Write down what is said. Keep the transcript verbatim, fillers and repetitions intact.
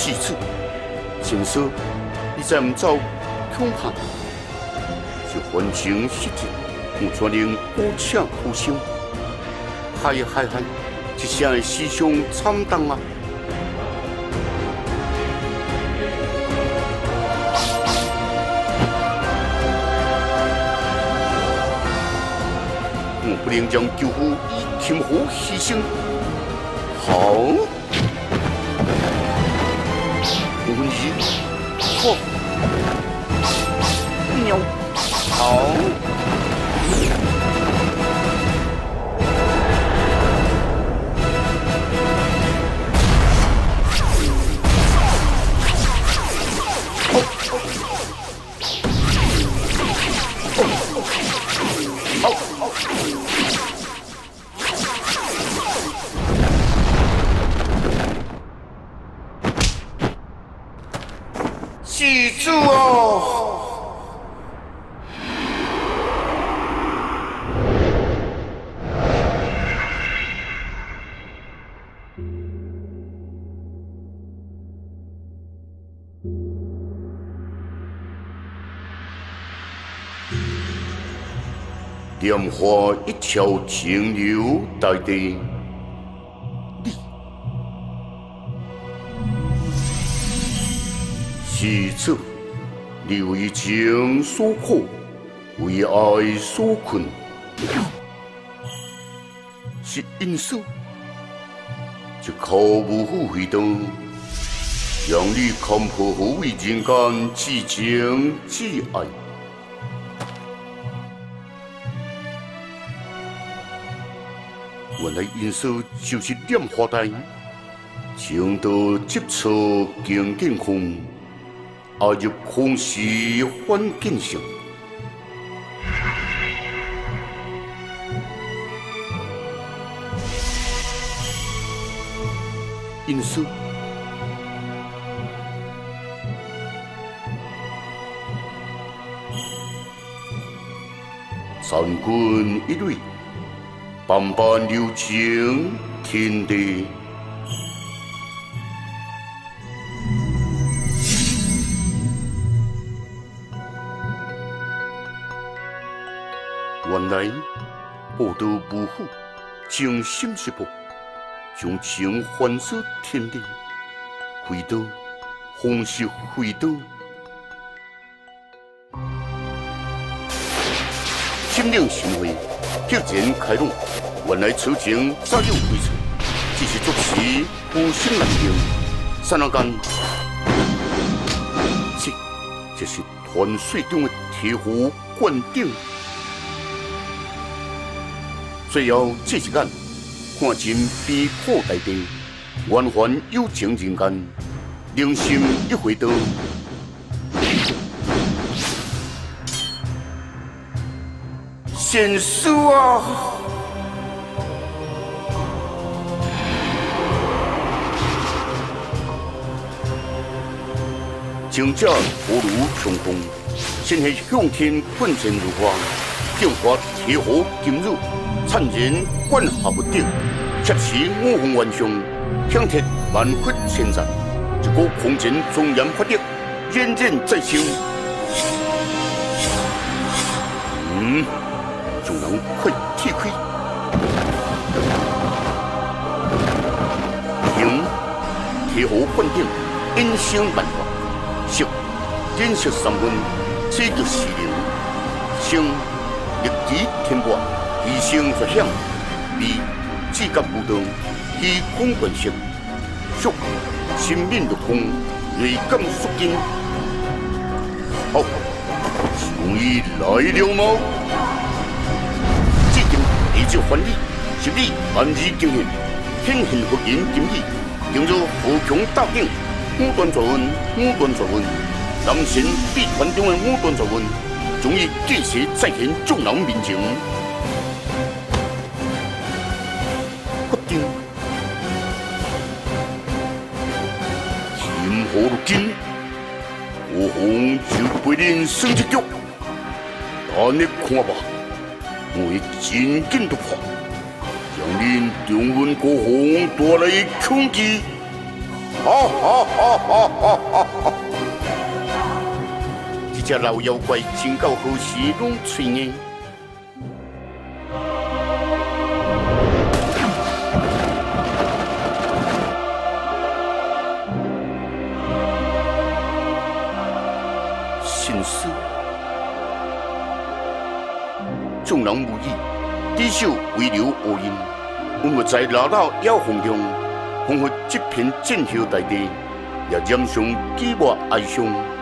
世子，前说你再唔走，恐怕是凡情失节，有全令孤请负伤。海海海，一声的死伤惨重啊！我不能将救夫以亲夫牺牲。好，五分之错，喵，好。记住哦！莲花一条清流大地，你是这，你为情所苦，为爱所困，是因素，一口无负回答，让你看破何为人间至情至爱。原来因素就是莲花台，情到急促经见风，爱入空时反见性。因素，三军一类。万般柔情天地，原来报道无虎，情深是薄，将情还锁天地，回到方式回到，心领神会。突然开朗，原来此情早有归处，只是作时浮生难料，刹那间，这就是团水中的铁壶灌顶。最后这一眼，看尽悲苦大地，圆环有情人间，良心一回到。贤叔啊，情者火如强风，身系向天奋身如花，剑花铁火金入，灿然冠下不顶，切持五凤元上，响铁万血千战，一股空前庄严法力，冉冉在心。嗯。众人快踢开！行，铁火灌顶，音声万化；色，染色三分，这就是灵。声，力极天外，一声绝响；味，指甲舞动，虚空观色；触，心敏如风，锐感肃筋。好，终于来了吗？地少翻理，十里万字经验，天现福人今日，今日富强大鼎，五段作文，五段作文，男神必传中的五段作文，终于继续再现众人面前。决定，天火如金，我红就陪恁升一局，等你看吧。我会真紧突破，让恁中文高峰带来恐惧。 哈哈哈哈哈哈哈！这只老妖怪真到何时拢嘴硬？心思，众人无语，低手微流乌音。阮要在老老妖风中，仿佛这片剑桥大地，也染上寂寞哀伤。